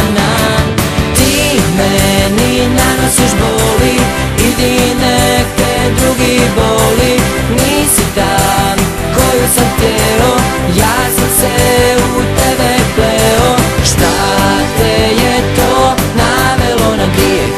usana. Ti meni nanosiš boli, idi nek te drugi boli. Nisi ta koju sam hteo, ja sam se u tebe pleo. Šta te je to navelo na grijeh?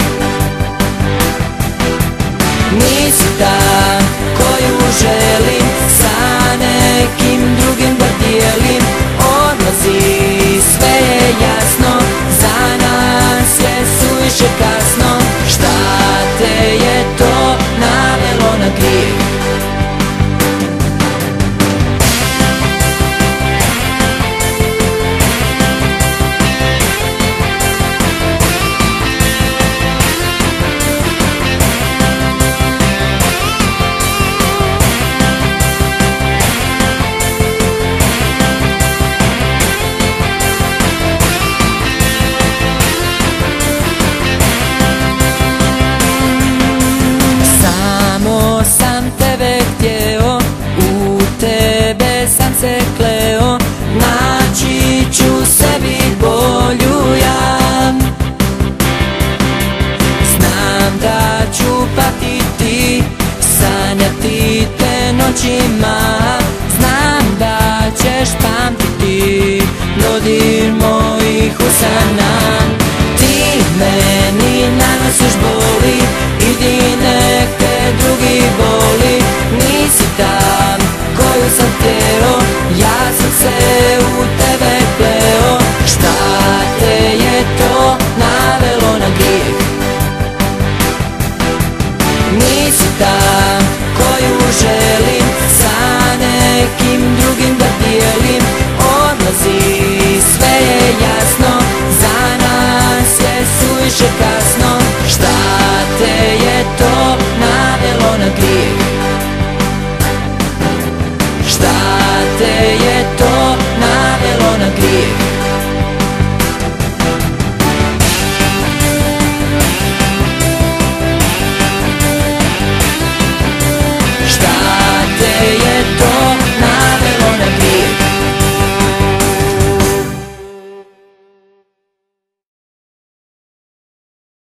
Nisi ta koju želim sa nekim drugim da dijelim. Odlazi, sve je jasno, za nas je suviše kasno. Šta te je to navelo na grijeh? Se kleo, naći ću sebi bolju ja. Znam da ću patiti, sanjati te noćima. Znam da ćeš pamtiti dodir mojih usana. Ti meni nanosiš boli, idi nek te drugi boli.